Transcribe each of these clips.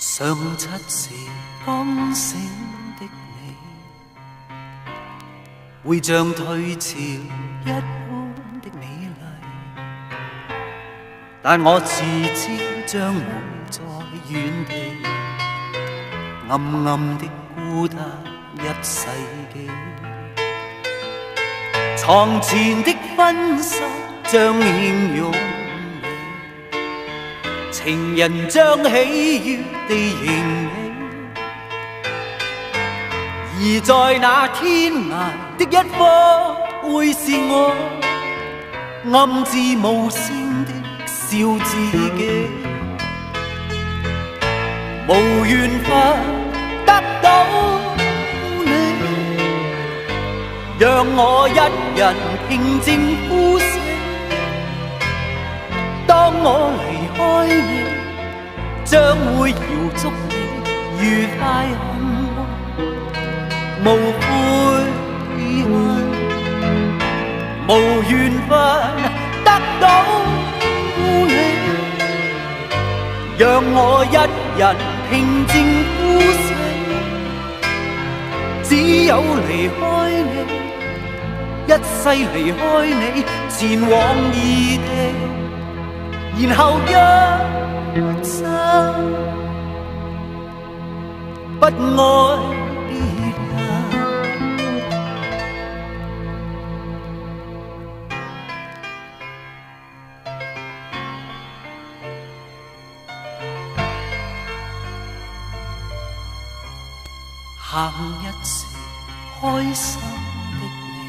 上7時剛醒的你，會像退潮一般的美麗，但我自知將會在原地暗暗的孤單一世紀。床前的分手將形容情人將喜悅地迎你，而在那天涯的一方，會是我暗自無聲的笑自己，無緣分得到你，讓我一人平靜呼吸。當我離開你，將會遙祝你愉快幸運，無悔恨，無緣分得到你，讓我一人平靜呼吸。只有離開你，一世離開你，前往異地。然後一生不愛別人。行一時開心的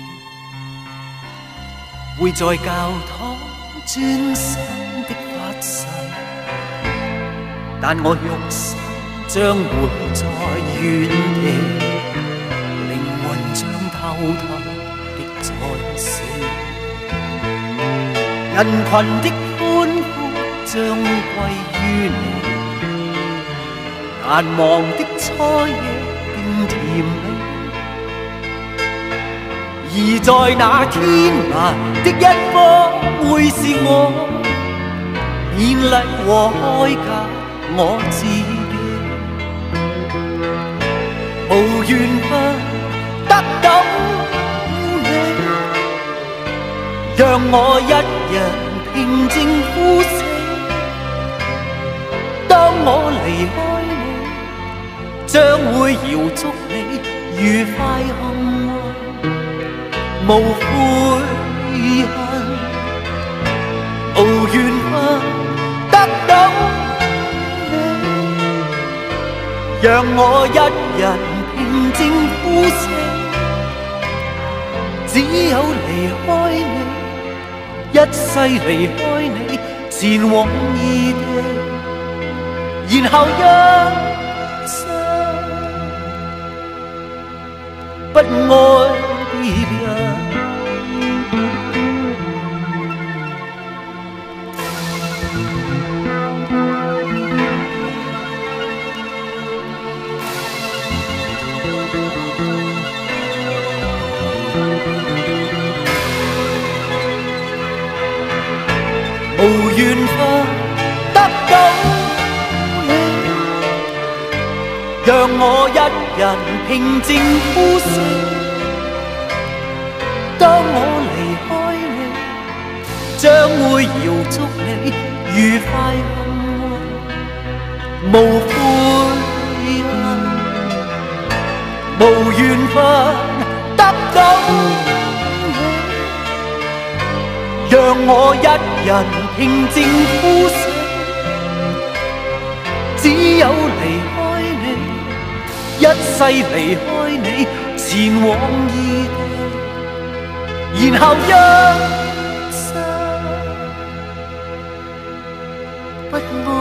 你，會在教堂專心的發誓，但我肉身將會在原地，靈魂將偷偷的在死。人群的歡呼將歸於你，難忘的初夜變甜美，而在那天涯的一方，會是我勉勵和開解我自己，無緣分得到你，讓我一人平靜呼吸。當我離開你，將會遙祝你愉快幸運，無悔恨，無緣分得到你，讓我一人平靜呼吸。只有離開你，一世離開你，前往異地，然後一生不愛別人。無緣分得到你，讓我一人平靜呼吸。當我離開你，將會遙祝你愉快幸運，無悔恨，無緣分得到你，讓我一人平靜呼吸。只有離開你，一世離開你，前往異地，然後一生不愛。